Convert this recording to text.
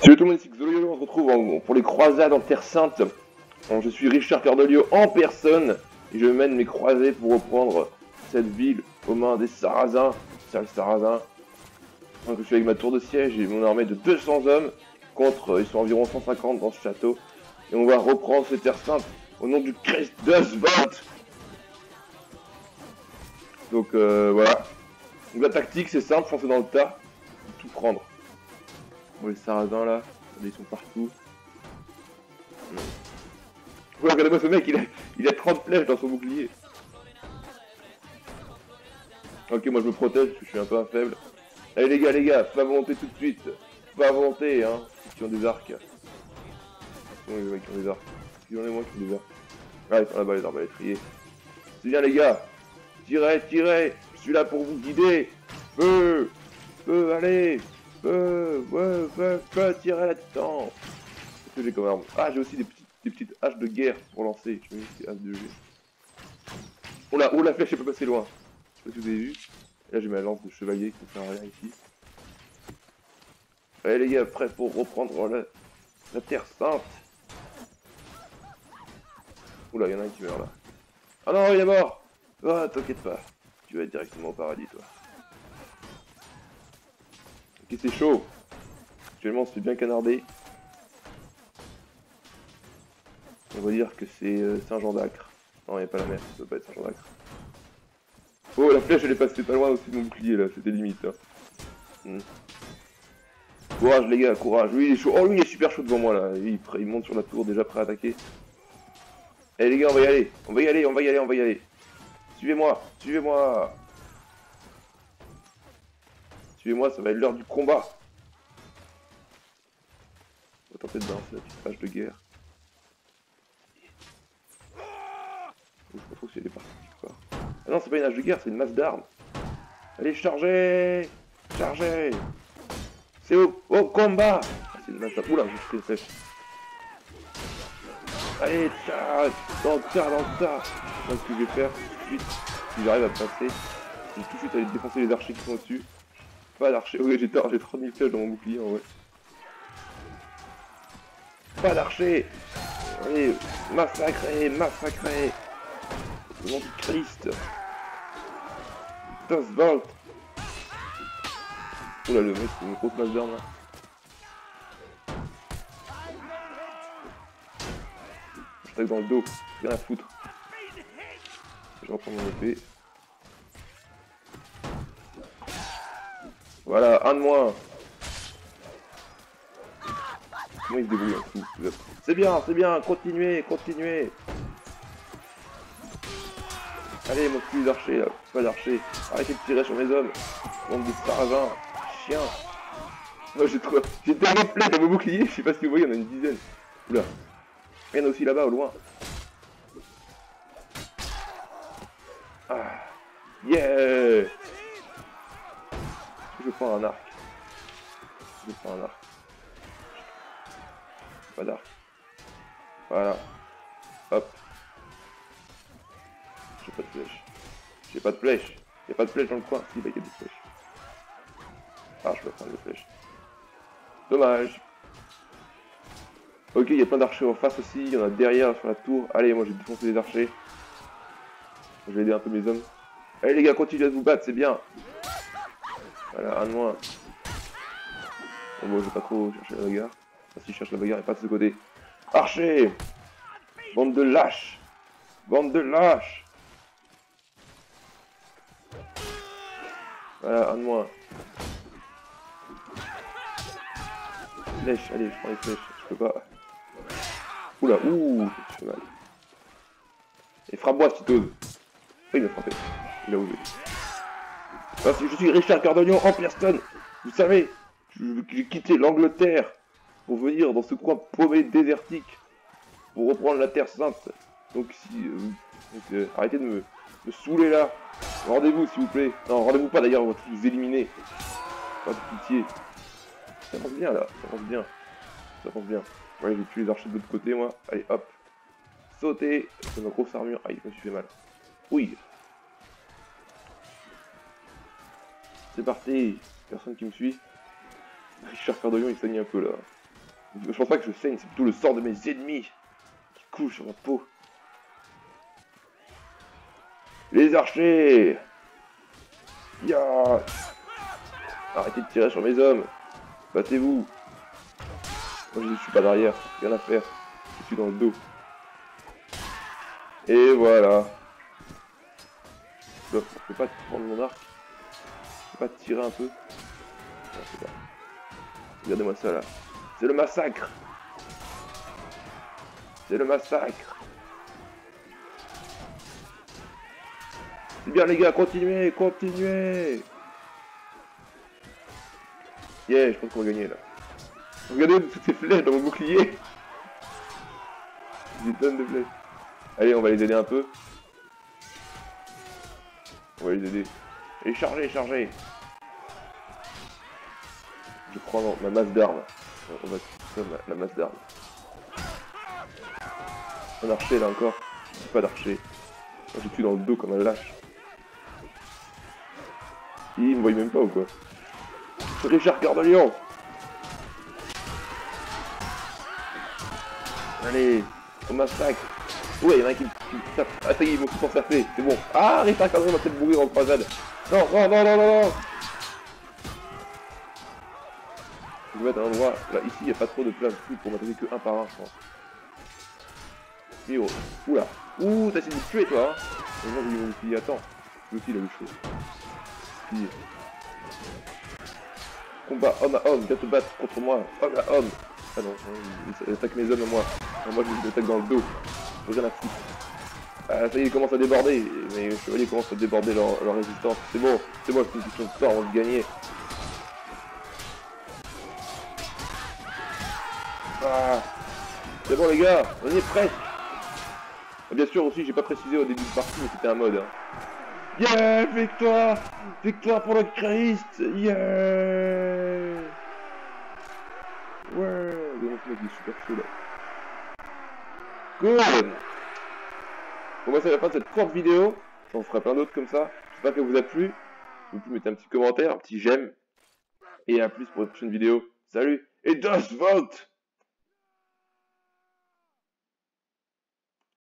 Salut tout le monde, ici Xolio, on se retrouve pour les croisades en Terre Sainte. Je suis Richard Cœur de Lion en personne et je mène mes croisés pour reprendre cette ville aux mains des Sarrasins. Sale Sarrasins. Donc, je suis avec ma tour de siège et mon armée de 200 hommes contre, ils sont environ 150 dans ce château. Et on va reprendre cette Terre Sainte au nom du Christ d'Oswald. Donc voilà. Donc la tactique c'est simple, foncer dans le tas, tout prendre. Bon, les Sarrasins là, ils sont partout. Ouais, regardez-moi ce mec, il a 30 flèches dans son bouclier. Ok, moi je me protège parce que je suis un peu faible. Allez les gars, pas volonté tout de suite. Pas volonté, hein, ceux qui ont des arcs. Non, les mecs qui ont des arcs. Il y en a moins qui ont des arcs. Ah, ils sont là-bas les arbalétriers. C'est bien les gars. Tirez, je suis là pour vous guider. Feu, allez. Feu, tirez là-dedans. Qu'est-ce que j'ai comme arme? Ah, j'ai aussi des petites haches de guerre pour lancer. Je mets des haches de G. Oh la flèche, elle peut passer loin. Je sais pas si vous avez vu. Là, j'ai ma lance de chevalier qui ne sert à rien ici. Allez les gars, prêts pour reprendre la Terre Sainte. Oula, il y en a un qui meurt là. Ah non, il est mort. Ah, t'inquiète pas. Tu vas être directement au paradis, toi. Ok, c'est chaud. Actuellement, on se fait bien canarder. On va dire que c'est Saint-Jean d'Acre. Non, il n'y a pas la mer, ça doit pas être Saint-Jean d'Acre. Oh, la flèche, elle est passée pas loin aussi de mon bouclier, là. C'était limite, hein. Courage, les gars, courage. Lui, il est chaud. Oh, lui, il est super chaud devant moi, là. Il monte sur la tour, déjà prêt à attaquer. Eh, les gars, on va y aller. Suivez-moi. Suivez-moi, ça va être l'heure du combat. On va tenter de balancer la petite hache de guerre. Je sais pas trop si elle est partie quelque part. Ah non, c'est pas une hache de guerre, c'est une masse d'armes. Allez, chargez. C'est au combat. Ah, c'est une masse d'armes. Oula, j'ai pris une flèche. Allez, tcha, dans le tas. Donc, ce que je vais faire tout de suite, si j'arrive à passer, je vais tout de suite aller défoncer les archers qui sont au-dessus. Pas d'archers, ok, j'ai 30 000 flèches dans mon bouclier en vrai. Pas d'archers. Allez, massacrez. Au nom du Christ. Oswald. Oula, le mec, c'est une grosse masse d'armes là. Je tape dans le dos, rien à foutre. Je reprends mon épée. Voilà, un de moins. Comment il se débrouille un fou? C'est bien, continuez. Allez, mon petit archer là, pas d'archer. Arrêtez de tirer sur mes hommes. Bande de sarrasins, chiens. Moi j'ai tellement de flèches dans mon bouclier, je sais pas si vous voyez, il y en a une dizaine. Oula. Il y en a aussi là-bas au loin. Ah. Yeah. Je prends un arc. Pas d'arc. Voilà. Hop. J'ai pas de flèche. Il y a pas de flèche dans le coin. Si, bah il y a des flèches. Ah, je peux prendre des flèches. Dommage. Ok, il y a plein d'archers en face aussi. Il y en a derrière sur la tour. Allez, moi j'ai défoncé les archers. Je vais aider un peu mes hommes. Allez les gars, continuez à vous battre, c'est bien. Voilà, un de moins. Bon, je vais pas trop chercher la bagarre. Enfin, si je cherche la bagarre, elle passe de ce côté. Archer. Bande de lâches. Voilà, un de moins. Flèche, allez, je prends les flèches. Je peux pas. Oula, je fais mal. Et frappe-moi si t'oses. Ah, il m'a frappé. Il a osé. Parce que je suis Richard Cœur de Lion en personne. Vous savez, j'ai quitté l'Angleterre pour venir dans ce coin paumé désertique pour reprendre la Terre Sainte. Donc si arrêtez de me saouler là. Rendez-vous s'il vous plaît. Non, rendez-vous pas d'ailleurs, on va tous vous éliminer. Pas de pitié. Ça avance bien là, ça avance bien. Ouais, j'ai tué les archers de l'autre côté moi. Allez hop. Sauter. C'est ma grosse armure. Aïe, je me suis fait mal. Oui. C'est parti. Personne qui me suit. Richard Cœur de Lion il saigne un peu là. Je pense pas que je saigne, c'est plutôt le sang de mes ennemis qui coule sur ma peau. Les archers! Ya! Arrêtez de tirer sur mes hommes! Battez-vous! Moi je ne suis pas derrière, rien à faire. Je suis dans le dos. Et voilà. Je peux pas prendre mon arc. Je peux pas tirer un peu. Non, je sais pas. Regardez-moi ça là. C'est le massacre! C'est le massacre! C'est bien les gars, continuez, continuez! Yeah, je pense qu'on va gagner là. Regardez toutes ces flèches dans mon bouclier! Des tonnes de flèches. Allez, on va les aider un peu. On va les aider. Et chargez, chargez! Je prends ma masse d'armes. On va faire la masse d'armes. Un archer là encore. Pas d'archer. Moi je tue dans le dos comme un lâche. Il me voit même pas ou quoi? C'est Richard Cœur de Lion! Allez, on massacre! Ouais, il y en a un qui me tape. Ah ça y est, ils m'ont tous encerclé, c'est bon. Ah, Richard Cœur de Lion va peut-être mourir en croisade. Non, non, non, non, non, non! Je vais mettre un endroit, là, ici il n'y a pas trop de place pour m'attaquer que un par un, je pense. Miro, oula, ouh, t'as essayé de me tuer toi, hein. Et moi j'ai eu mon bouclier, attends, lui aussi il a eu chaud. Puis... Combat homme à homme, viens te battre contre moi, homme à homme. Ah non, il attaque mes hommes à moi. Et moi je l'attaque dans le dos, j'ai rien à foutre. Ah ça y est, il commence à déborder, mais les chevaliers commencent à déborder leur résistance. C'est bon, c'est une question de temps, on va le gagner. Ah, c'est bon les gars, on y est presque. Et bien sûr aussi, j'ai pas précisé au début de partie, mais c'était un mode. Hein. Yeah, victoire! Victoire pour le Christ! Yeah! Ouais, donc ce mec il est super chaud là. Good! Bon bah c'est la fin de cette courte vidéo. J'en ferai plein d'autres comme ça. J'espère qu'elle vous a plu. Si vous pouvez mettre un petit commentaire, un petit j'aime. Et à plus pour une prochaine vidéo. Salut! Et Das Vote!